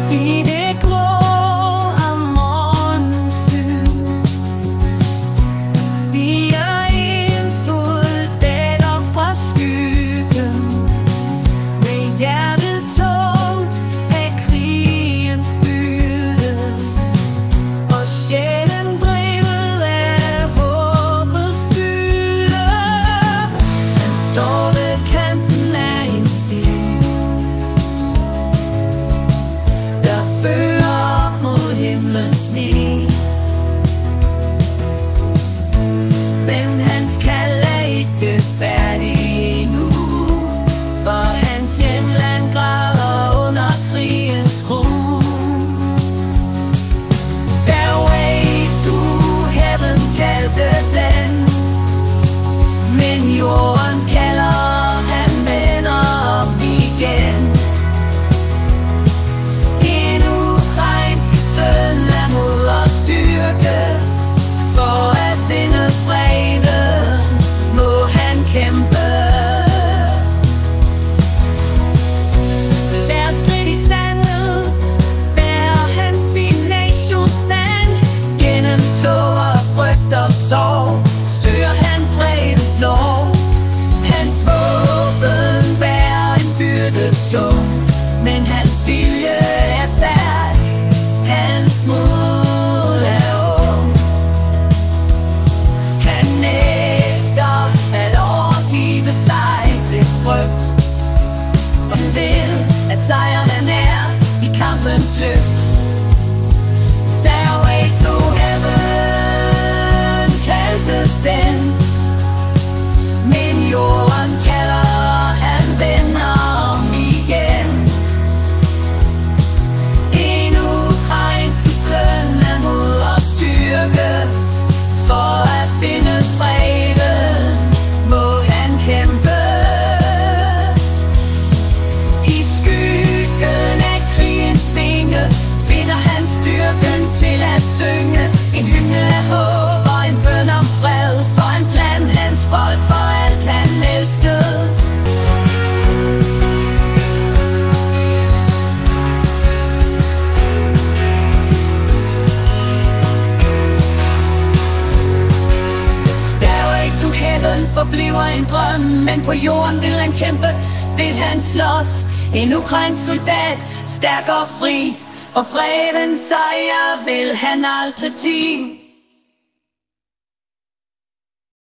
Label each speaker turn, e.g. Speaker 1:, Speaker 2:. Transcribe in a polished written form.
Speaker 1: I det grå af morgens lys stiger en soldater fra skyggen, med hjertet tungt af krigens byrde, og sjælen drevet af håbets fylde. Han står ved kanten af en sti, der fører op mod himlens lig. Men hans kald er ikke færdig endnu, for hans hjemland græder under krigens gru. Stairway to heaven kaldte den, men jorden kalder, han vender om igen. En ukrainsk søn er mod og styrke, for at vinde freden må han kæmpe. Hver skridt i sandet bærer han sin nations stand. Gennem tårer, frygt og sorg søger han fredens lov. Hans våben bærer en byrde tung, men hans vilje er stærk, hans mod er ung. Han nægter at overgive sig til frygt, og han ved, at sejren er nær i kampens lyst. Stairway to heaven kaldte den, men jorden kalder, han vender om igen. En ukrainsk søn er mod og styrke, for at finde freden må han kæmpe. I skyggen af krigens vinge finder han styrken til at synge en hymne af håb og en bøn om fred for hans land, hans folk, for alt han elskede. Stairway to heaven forbliver en drøm, men på jorden vil han kæmpe, vil han slås. En ukrainsk soldat, stærk og fri, for fredens sejr vil han aldrig tie.